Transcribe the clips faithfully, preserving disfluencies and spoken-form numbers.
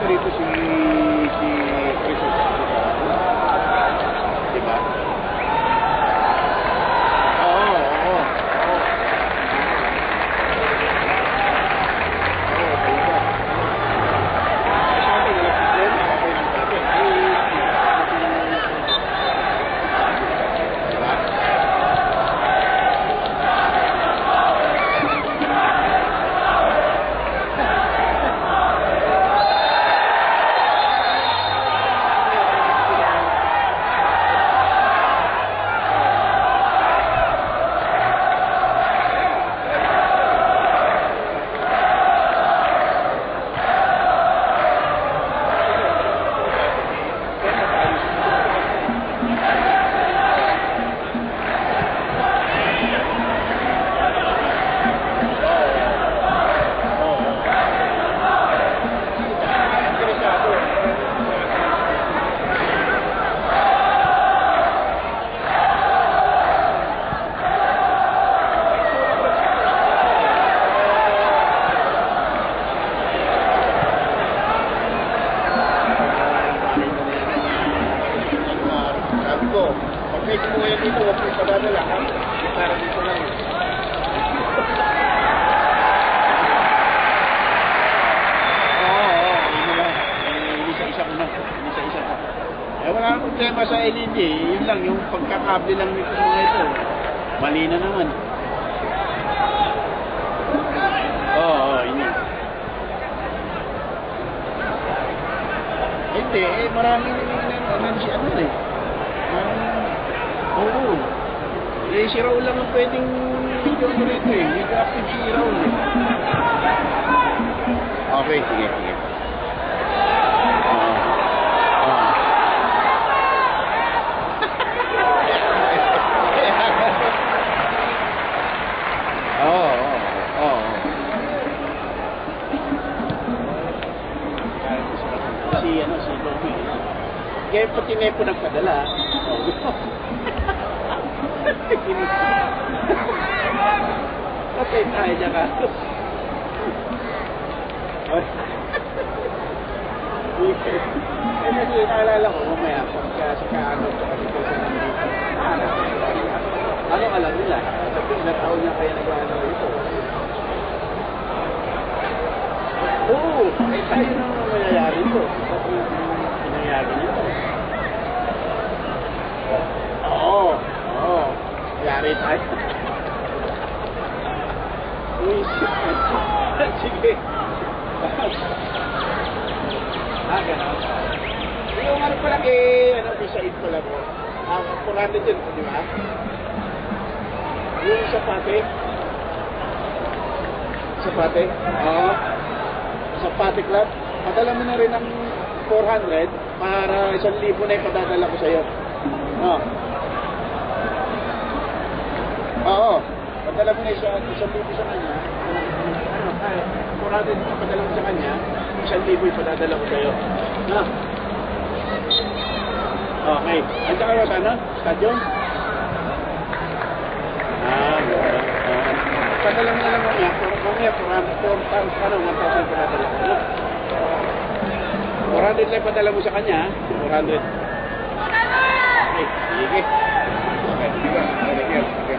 pumunta rito si si Chris. Diba? Oo, oo, oo. Oo, diba? Sabi, nalapit din. Okay lang sabi. Diba? Problema sa L E D, yun lang, yung pagkakable lang nito mga ito. Mali na naman. Oo, oo, yun yun. Hindi, eh, maraming nansi ano eh. Oo. Eh, si Raul lang ang pwedeng video mo rito eh. Video active si Raul eh. Okay, sige, sige. Kaya pati may po nagpadala. Patay tayo dyan ka. Eh, kasi naalala ko, mamaya, pagka sa kaano, kasi ko sa nandito. Ano alam nila? Sabi, ilang taon na kaya nag-ano ito. Oo, eh tayo naman ang mayayari ito. Kasi pinayari nito. Oo, oo. Yari tayo. Uy, sige. Ah, gano'n. Yung ano pala kay, ano, Bisaid pala po. Ah, kurante dyan po, di ba? Yung sapate. Sapate? Oo. Sapate club. Padala mo na rin ng four hundred para isang libo na ipadadala ko sa'yo. Oo. Oo. Padala mo na isang, isang libo sa kanya. Ano, ay, four hundred ipadala mo sa kanya. Isang libo ipadadala ko sa'yo. Ha? Okay. Andiyan kayo sa ano? Stadium? Ah, gano'n. Padala mo na lang mamaya. Mamaya, four thousand, ano, one thousand ipadadala ko. Ano? four hundred lang padala mo sa kanya. four hundred. Okay. Sige. Okay. Sige. Okay.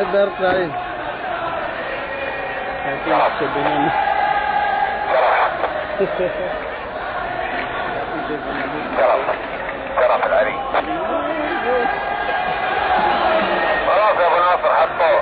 dark side. I think sabi na na. شرف العلي خلاص يا ابو ناصر حطوه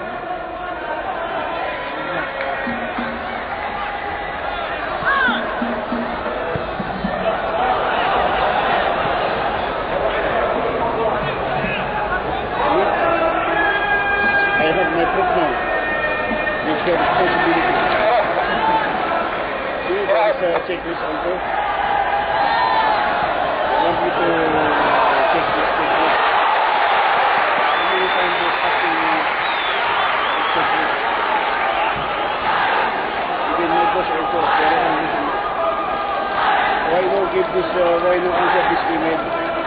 I have my trip now. Make sure responsibility. See, there is a checklist also. I want you to check this checklist. How many times you have to check this? Even my boss also. Pero ang listen. Why no give this, uh, why no answer this email?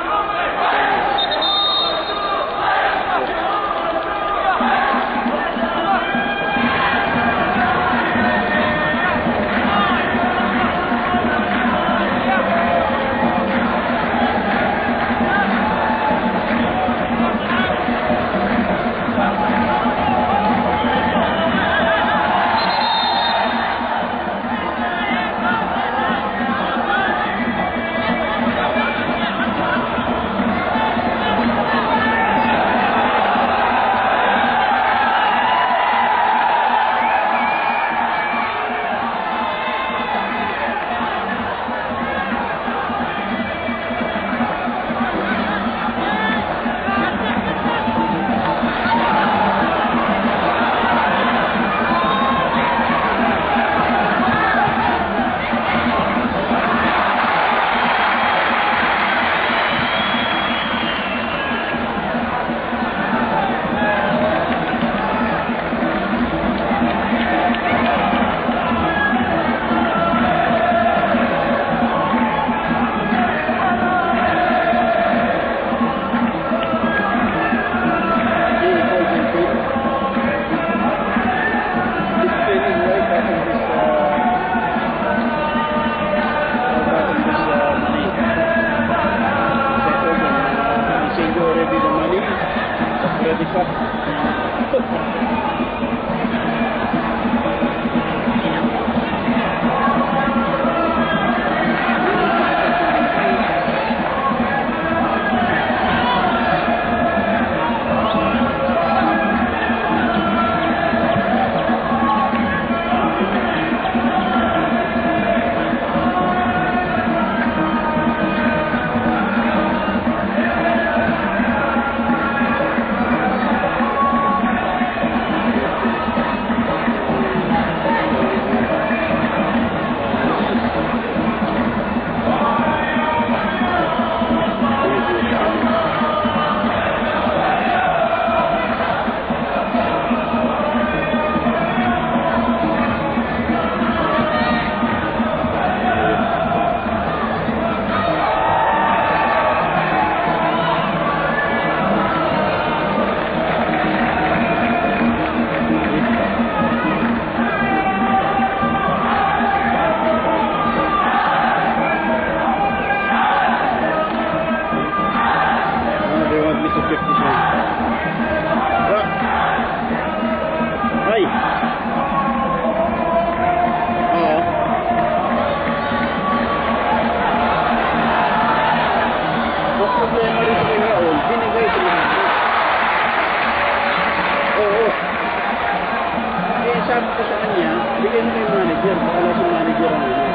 sabi ko sa kanya, bigyan mo yung manager, wala si manager ang ano.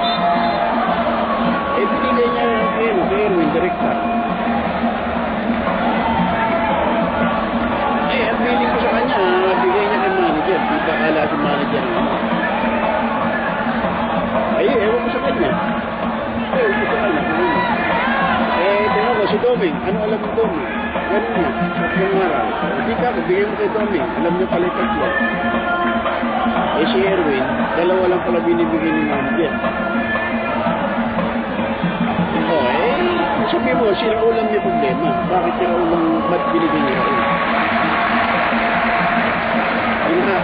Eh, binigay niya yung kay Erwin, director. Eh, ang feeling ko sa kanya, bigay niya kay manager, di ba kala si manager ang ano. Ay, ewan ko sa kanya. Ewan ko sa kanya. Eh, tingnan ko, si Doming, ano alam mo Doming? Ganun niya, tatlong araw. Hindi ka, bigay mo kay Doming, alam niyo pala yung tatlo. Eh si Erwin, dalawa lang pala binibigay ni manager. Oh, eh, sabi mo, sila ulam niya problema. Bakit sila ulam, ba't binigay niya rin? Yun na.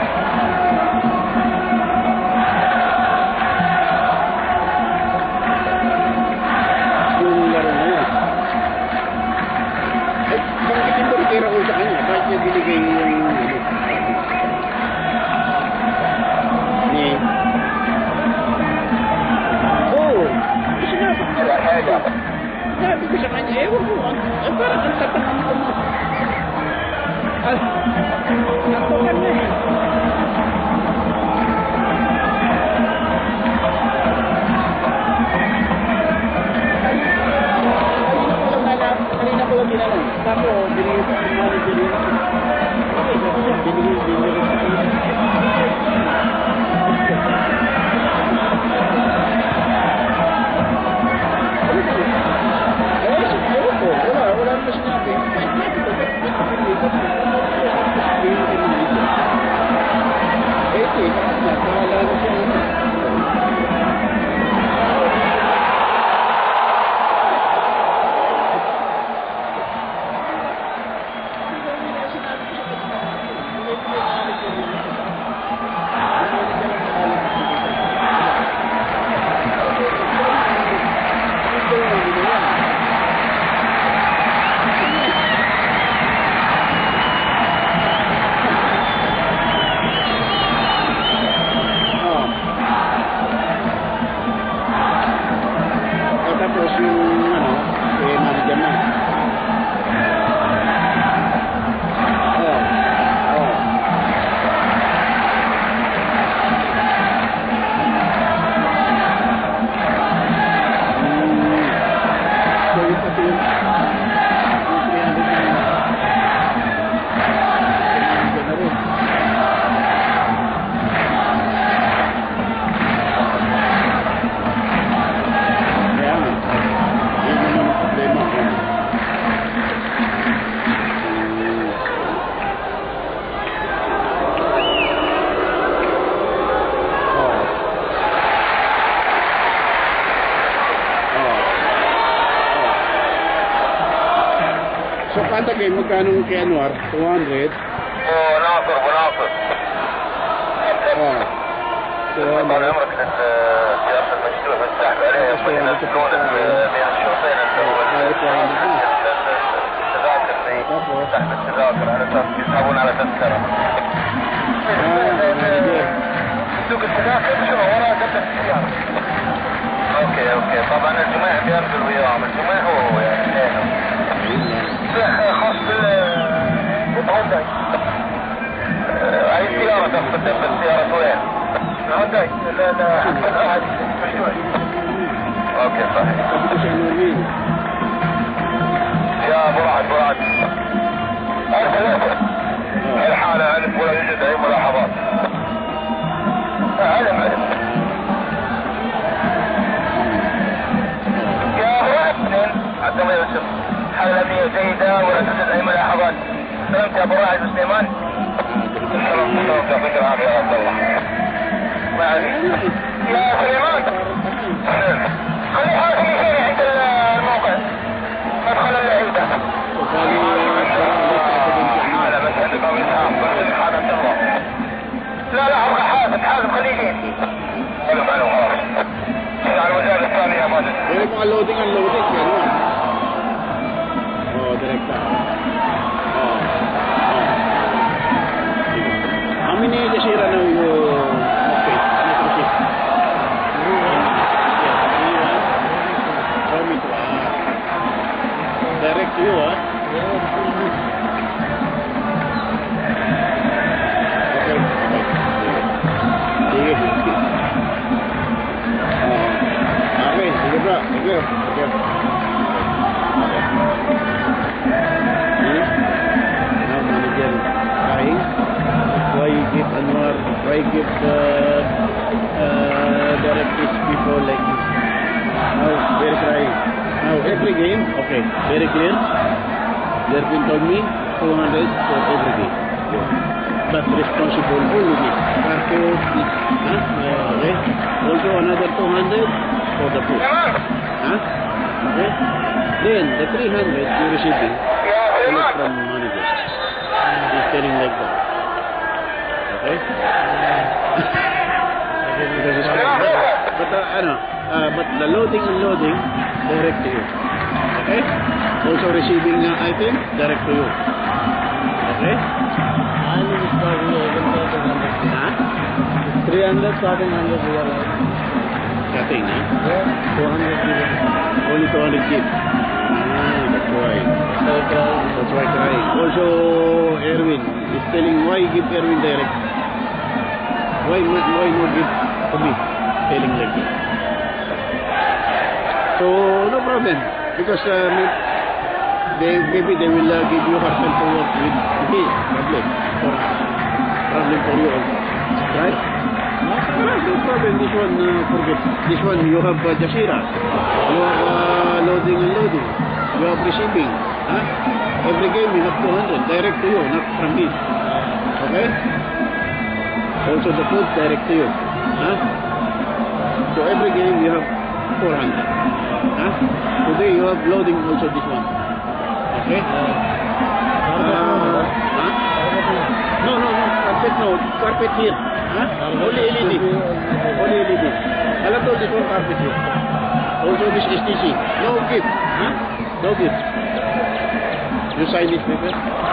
Yung laro na yun. Eh, bakit yung barikera ko sa kanya? Bakit niya binigay yung Naktukan na eh. Kanina ko lang ginanong. Sabi ko, binigay ko ang manager yun. Okay, sabi niya, binigay, binigay ko. Eh, siguro po. Wala, wala naman sinabi. Eh, eh, wala na siya. Tapos yung ano, eh, manager na. Oh. Oh. Hmm. So yung pati yung yung three hundred na yun. Manager na rin. So kada game, magkano kay Anwar? two hundred? Oh, Nassr, Abu Nassr. اه طال عمرك السيارة المجدوح والسحب عليه ينقلون بين الشوطين التذاكر سحب التذاكر على اساس يسحبون على تذكرة. سوق التذاكر شنو ورا قبل السيارة. اوكي اوكي طبعا الجماع بينزل وياهم الجماع هو يعني خاص بالهونداي. اي سيارة تقصد بالسيارة وين؟ هونداي لا لا هذه مجدوح. اوكي صحيح. يا ابو رعد ابو رعد الحالة علم ولا يوجد اي ملاحظات. علم علم يا ابو رعد حتى ما يوسف حالة امنية جيدة ولا توجد اي ملاحظات. سلمت يا ابو رعد وسليمان. سلام سلام يعطيك العافية يا عبد الله. ما عليك يا سليمان خلي حالك يجيني عند الموقع مدخل اللعيبة. حالة بس عندك او اسحاق حالة الله. لا لا ابغى حاسب حاسب خليه يجيني. حلو حلو خلاص. على المجال الثاني يا ماجد. Meron mga loading ang loading yan mo. Oh, direkta. Oh. Oh. How many desira na yung okay, microchip? Direct to you, ah? Okay. Sige. Okay, sige bro. Sige. Sige. Now manager trying. Why you give Anwar? Why give the uh, directives people like this? Now they're crying. Now every game, okay, very clear. They've been told me two hundred for every game. But responsible only me. Carpet, this, huh? Uh, okay. Also another two hundred for the food. Huh? Okay. Then the three hundred you receiving collect from manager. He's telling like that. Okay. Because it's but uh, ano, uh, but the loading and loading direct to you. Okay. Also receiving uh, item direct to you. Okay. Huh? three hundred starting one hundred we are like. Cutting, huh? Yeah, two hundred given. Only two hundred gift. Ah, Right. That's why crying. That's why crying. Also, Erwin is telling why give Erwin direct. Why not? Why not give to me? Telling like that. So no problem because uh, they maybe they will uh, give you hard time to work with me. Problem for problem for you also. Right? Alright, no problem. This one uh, forget. This one you have uh, Jazeera. You have uh, loading and loading. You have receiving. Huh? Every game you have two hundred direct to you, not from me. Okay? Also the food direct to you. Huh? So every game you have four hundred. Huh? Today you have loading also this one. Okay? Uh, huh? No, no, no. Carpet no. Carpet here. Huh? Only L E D. Only L E D. Alam to this one carpet here. Also this S T C. No gift. Huh? No gift. You sign this paper.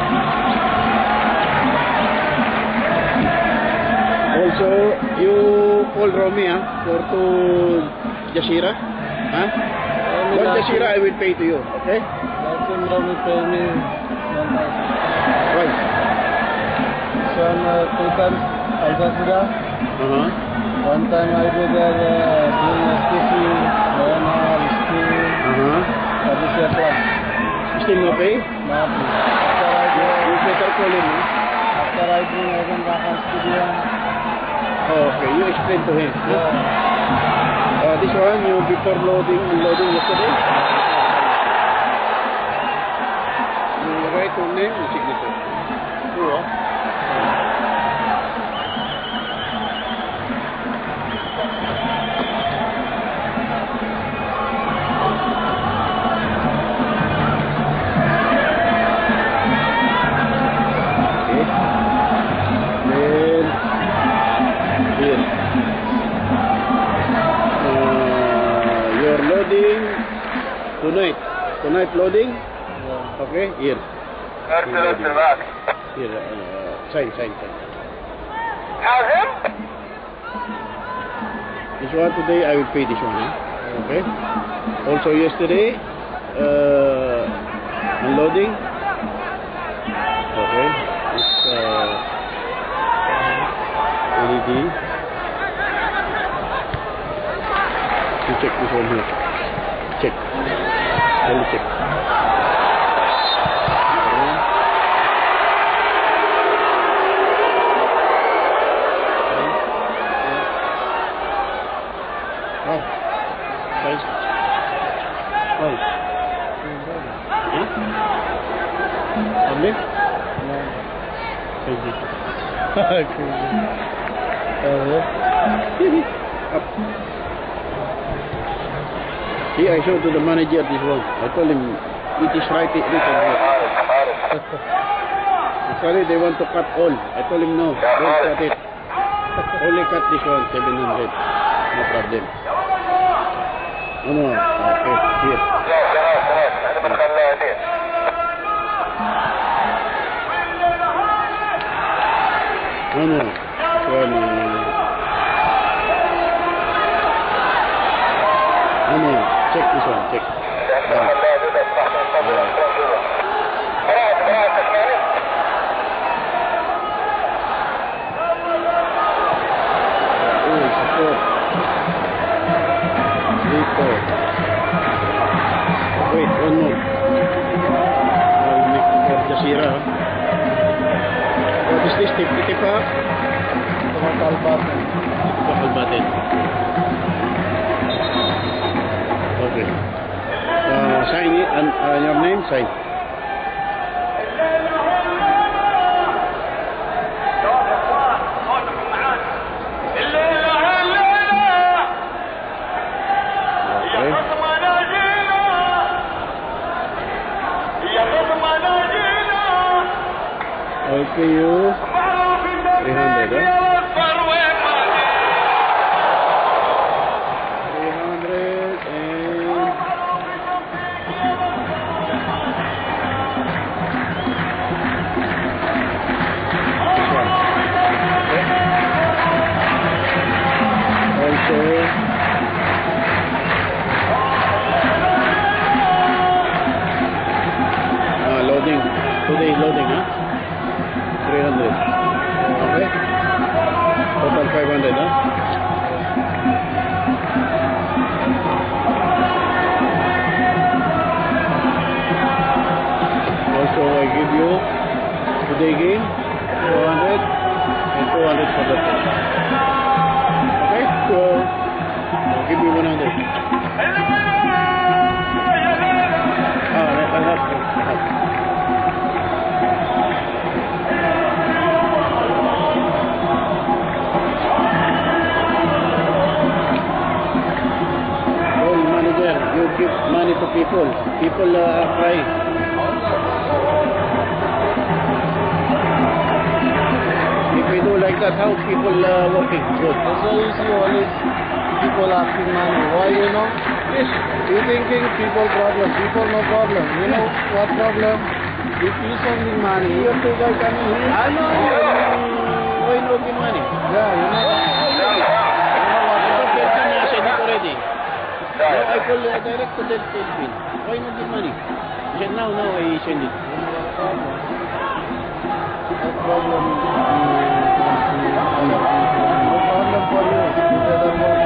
Also, you call Romy huh, for to Jazeera. Huh? One Jazeera I will pay to you. Okay? Last time Romy paid me one thousand. Right. So I'm uh, two times ALJSPL. Uh-huh. One time I go there uh, doing S T C, then uh, still Uh-huh. uh, this year class. Still no pay? Not after I go, You better call him. Huh? after I bring again back on studio. Oh, okay, you explain to him. Huh? Yeah. Uh, this one, you before loading, loading yesterday. You write your name and signature. True, huh? Tonight, tonight loading. Yeah. Okay, here. ارسل ارسل معك. Here, uh, sign, sign, sign. حازم؟ This one today I will pay this one. Huh? Okay. Also yesterday, uh, unloading. Okay. It's uh, L E D. You check this one here. Check. Let me check. Oh, size. Oh. Huh? Ambil? No. Crazy. Crazy. Uh, Up. See, I showed to the manager this one. I told him it is right written here. Sorry, they want to cut all. I told him no, don't cut it. Only cut this one, seven hundred. No problem. No, no. Okay, here. لا خلاص خلاص احنا بنخليها دي. No, no. One. No, no. Check this one. Check. خليها دي بس راح نصبر نصبر. خلاص خلاص تسمعني؟ Oh, support. Three, four. Wait, one more. I'll make it for Jazeera. What is this? Tip, tip, ha? total button. Total button. Okay. Uh, sign it and uh, your name, sign. Okay, you three hundred, huh? three hundred and this one. Okay. Also hundred, huh? Also, I give you today game four hundred and two hundred for the day. Okay, so I'll give you one hundred. Ah, I have to. Oh, manager, you give money to people. People uh, are crying. If we do like that, how people uh, working? Good. That's why you see always people asking money. Why, you know? Yes. You thinking people problem, people no problem. You know what problem? If you sending money, You have to guys coming here. I know. Why no give money? yeah, you know. I thought you have sent it already. No, I call uh, direct to the Philippines. Why not give money? He said, now, now I send it. No problem. No problem for you. Together work.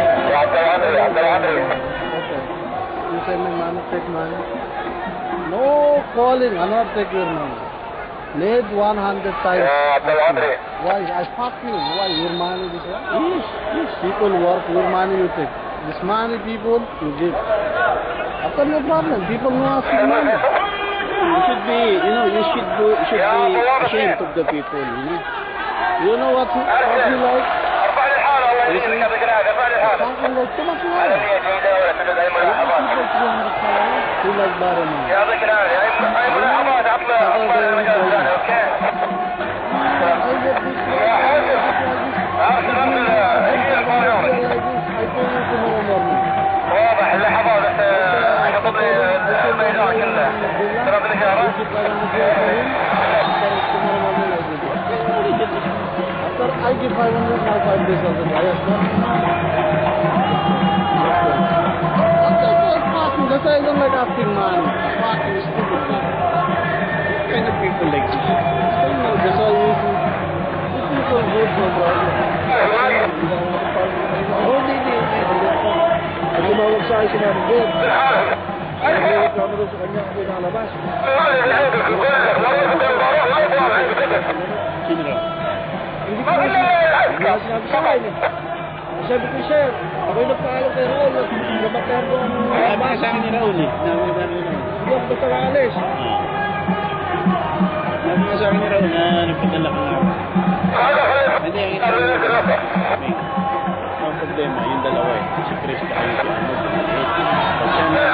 Okay. You send me money, take money. No calling, I not take your money. Need one hundred times. Why? I fuck you. Why? Your money this one? Yes, yes. People work, your money you take. This money people you give. After no problem. People no ask you money. You should be, you know, you should be, you should be ashamed of the people, you know. You know what, what you like? Fucking like too much money. You like bottom money. واضح اللحظة بس يحطط لي الميزان كله ترى بالإشارة After I give five hundred, now five days also buy us. That's why I don't like asking money. Fucking stupid thing. What kind of people like this? I know, that's why we should. These people good, no problem. Oh, they, they, they, At tumawag sa akin sinabi, good. Nagreklamo daw sa kanya kung pinalabas. sino raw? Hindi ko na sinabi sa akin eh. Sabi ko, sir, ako'y nagpaalam kay Raul at nabakar ko ang Sabi ka sa akin ni Raul eh. Sabi ka ni Raul. Hindi ako basta kaalis. Sabi ka sa akin ni Raul na nagpadala ka nga. Hindi, ang ito. Ang problema, yung dalawa eh. Si Chris na kayo si ano. Pag siya na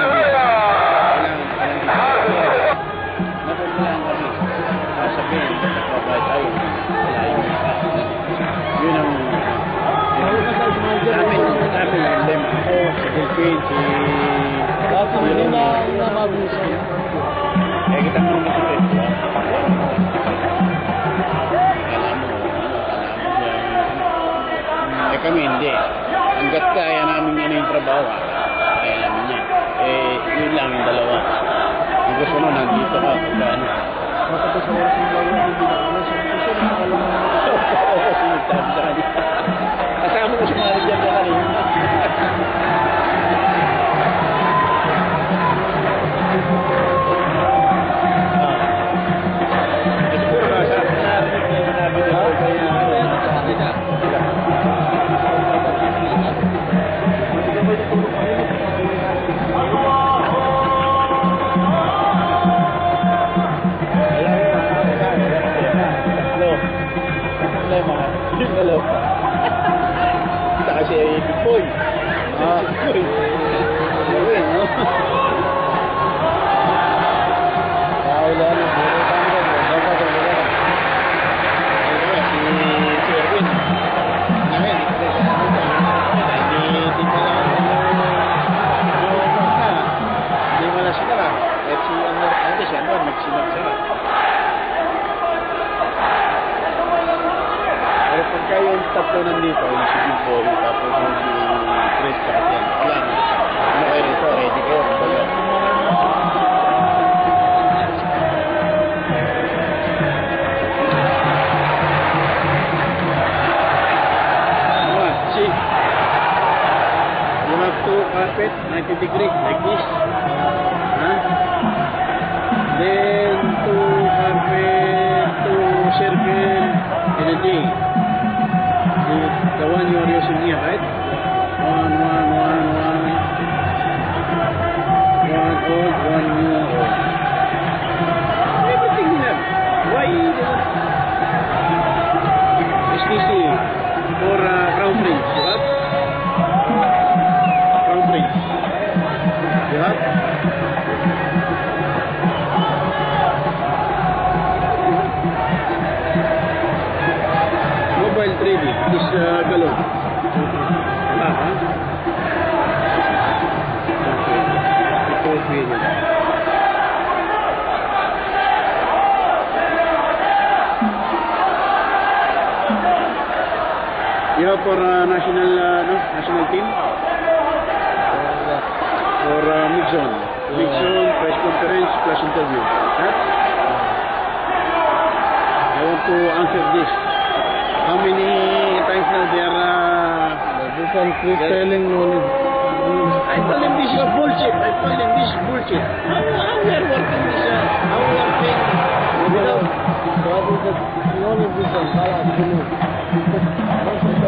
napupulaan kami. Sasabihin, nagpapabay tayo. Wala yung isa. Yun ang namin, namin yung lem ako, si Delphine, si... Dati hindi na, hindi na mabisa. Kaya kita mo naman si Chris, ha? Alam mo, eh kami hindi. Hanggat kaya namin yan yung trabaho, kaya namin yan. Eh, yun lang yung dalawa. Yung gusto mo, nandito ka, kung ano. Matapos sa oras ng bago, hindi na ako. Sabi ko, sir, nakalaman mo. Oo, sinagsabi sa kanila. Kasama ko si manager na kanina. Siguro na, sa akin narinig na yung sinabi nila. Hello. Kita kasi ay big boy. Ah, big boy. Gawin, no? Wala na, puro camera, dapat ang wala. Ayun, si si Erwin. Namin, hindi hindi pa lang hindi mo na sila. At si ano, hindi siya, ano, magsinag sila. Pero pagka yung tatlo nandito, yung si Big Boy, tapos yung si Chris, tapos yan, wala na. Ano kayo rito, ready kayo, bayo. carpet, ninety degrees, like this. Huh? Then two carpet, two circle, and a day. The, the one you are using here, right? One, one, one, one. One old, one new. Everything here. Why? S T C for uh, crown prince, right? Crown prince. You have? Mobile three D, this uh, galon. Wala, ha? Ito, ito, you have for uh, national, uh, no? National team? For uh, mix-on. Mix-on, press conference, plus interview. Huh? I want to answer this. How many times now they are... Uh, This one freestyling knowledge. I told them this is bullshit. I told them this is bullshit. How, how we are working this? Uh, how we are paying without... What is the knowledge this one? How are you? What is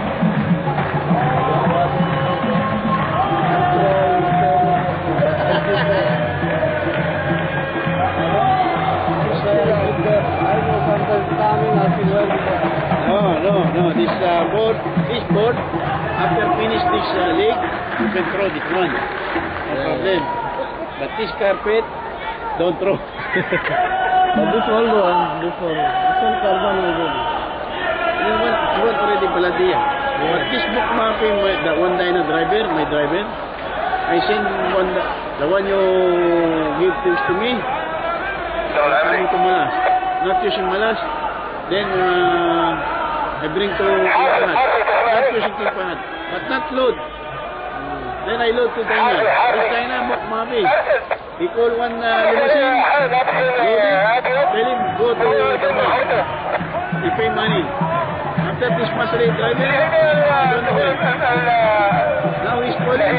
No, no, no. This uh, board, this board, after finish this uh, leg, you can throw this one. No problem. But this carpet, don't throw. But this old one, this one, this one carbon already. You want, you want already Baladia. But this book mapping, my, the one dyno driver, my driver, I send one, the one you give things to me, coming to Malas. Not using Malas, then uh, I bring to Kilpahad. Not using Kilpahad, but not load. Then I load to Dyna. This Dyna book mapping. We call one uh, limousine, load it, tell him go to the mall. He pay money. After this Masri driver, I don't know when. Now he's calling.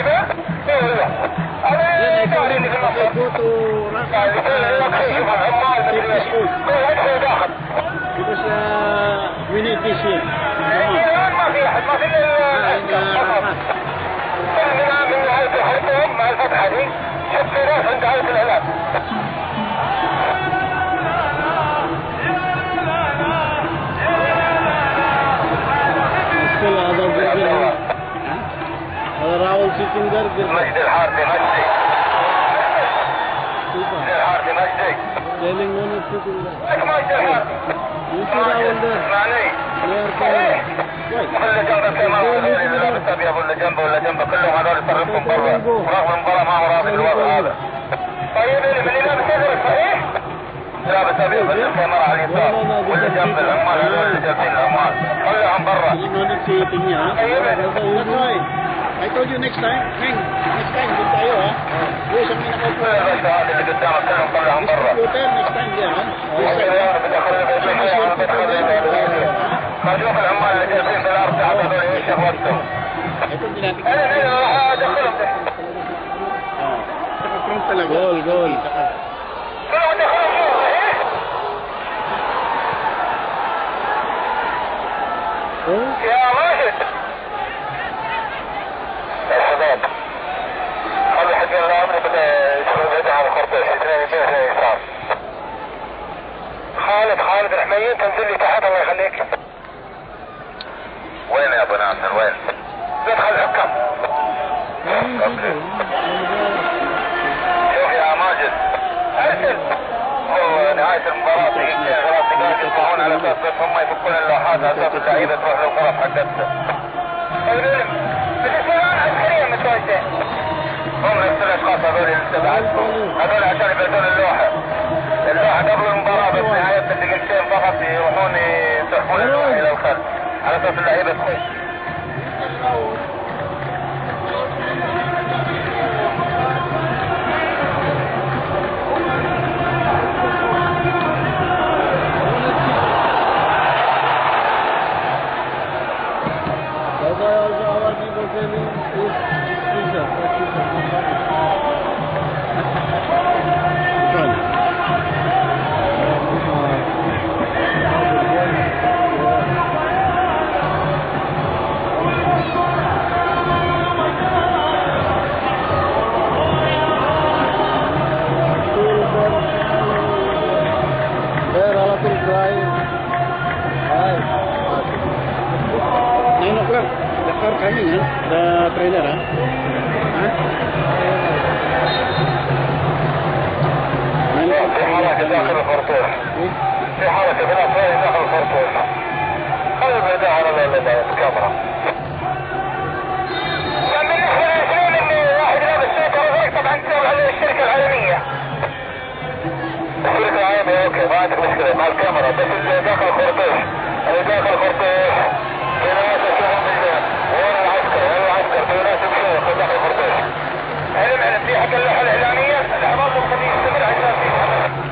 Then I told him, okay, go to Nassr, take this food. Because uh, we need this here. Come on. Ah, in uh, Still other burger. Other Rahul sitting there. مجد الحارثي مجدي الحارثي مجدي Telling one is sitting there. ليش مجد الحارثي؟ You see Rahul there. اسمعني They are coming. اللي جنبك كمان هذول اللي لابس ابيض ولا جنبه ولا جنبه كلهم هذول يصرفهم برا رغم المباراة ما هو راضي بالوضع هذا. طيب اللي من اللي لابس ازرق صحيح؟ لابس ابيض اللي الكاميرا على اليسار واللي جنب العمال هذول اللي جالسين العمال خليهم برا. That's why I told you next time, Heng, next time dito tayo ha. Yes, ang minakaupo. بس هذا اللي قدامك كلهم خليهم برا. Hotel next time there ha. خرجوك العمال اللي جالسين في الارض تحت هذول ايش شغلتهم؟ Ito din natin. انا انا راح ادخلهم Front talaga. Goal, goal. كلهم دخلوا شوف صحيح؟ يا ماجد يا شباب خلي حق الامن بدا يشغل يده على الخرطوش اثنين يمين اثنين يسار. خالد خالد الحميين تنزل لي تحت الله يخليك. وين يا ابو ناصر وين؟ ندخل الحكم. شوف يا ماجد ارسل هو نهاية المباراة دقيقتين ثلاث دقائق يطلعون على اساس بس هم يفكون اللوحات على اساس اللعيبة تروح للغرف حقتها. العلم بالاستمرار عسكريا متواجدين. هم نفس الاشخاص هذول اللي استبعدتهم هذول عشان يبعدون اللوحة. اللوحة قبل المباراة بس نهاية الدقيقتين فقط يروحون يسحبون اللوحة الى الخلف على اساس اللعيبة تخش. That's why also our are people telling is teacher, practitioner, there all of them crying. Right. nine o'clock. The car coming, huh? The trailer, huh? Huh? nine o'clock. في حركة داخل الخرطوم. في حركة بناء داخل الخرطوم. هذا بدأ على الكاميرا. كان بالنسبة للاثنين إنه واحد لابس سوكر وغير طبعا تابع للشركة العالمية. الشركة العالمية أوكي ما عندك مشكلة مع الكاميرا بس اللي داخل الخرطوم. اللي داخل الخرطوم في ناس يشوفون بالليل وين العسكر وين العسكر في ناس يمشون داخل الخرطوم. علم علم في حق اللوحة الإعلامية الأعمال ممكن يستمر عشان فيها.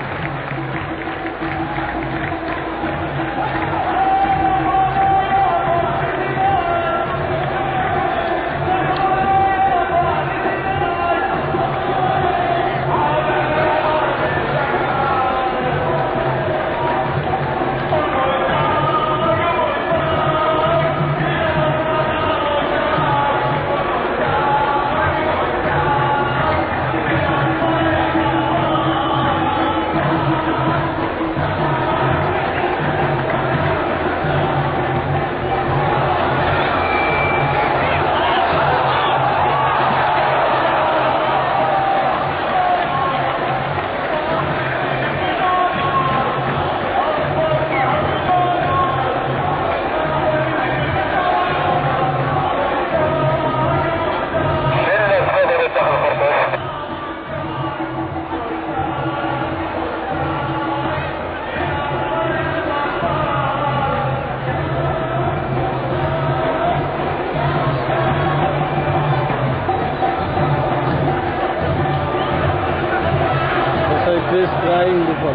Chris crying before.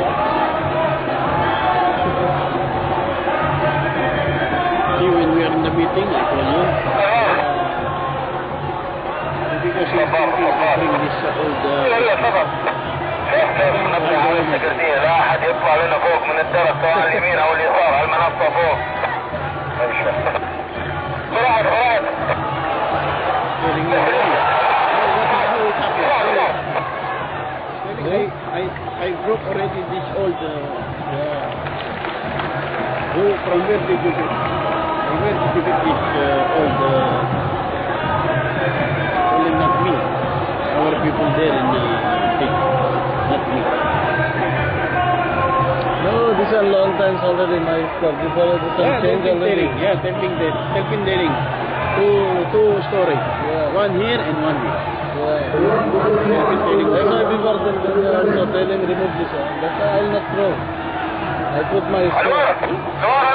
See, when we are in the meeting, I told you. Because he's thinking to bring this old... نبدأ على السكرتية لا أحد يطلع لنا فوق من الدرج سواء اليمين أو اليسار على المنصة فوق. بسرعة بسرعة. I, I, I broke already this old... Uh, uh, who, from where did you get, from where did you get this uh, old... Uh, only not me. Our people there in the state. Not me. No, these are long times already my stuff. These are this Yeah, change self-in already. daring. Yeah, self-in daring. Self-in daring. Two, two storage. Yeah. One here and one here. Yeah. Self-in daring. That's why before them they are also telling remove this one. But I will not throw. I put my stuff.